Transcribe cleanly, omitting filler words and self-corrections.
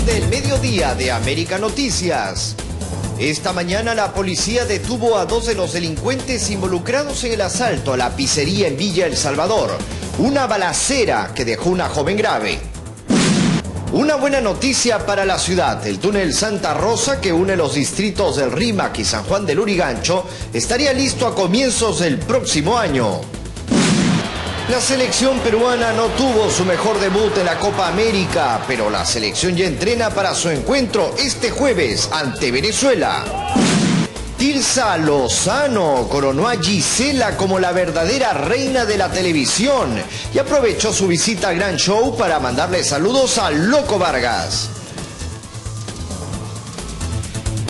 edición del mediodía de América Noticias. Esta mañana la policía detuvo a 2 de los delincuentes involucrados en el asalto a la pizzería en Villa El Salvador. Una balacera que dejó una joven grave. Una buena noticia para la ciudad. El túnel Santa Rosa, que une los distritos del Rímac y San Juan del Lurigancho, estaría listo a comienzos del próximo año. La selección peruana no tuvo su mejor debut en la Copa América, pero la selección ya entrena para su encuentro este jueves ante Venezuela. Tirsa Lozano coronó a Gisela como la verdadera reina de la televisión y aprovechó su visita al Gran Show para mandarle saludos a Loco Vargas.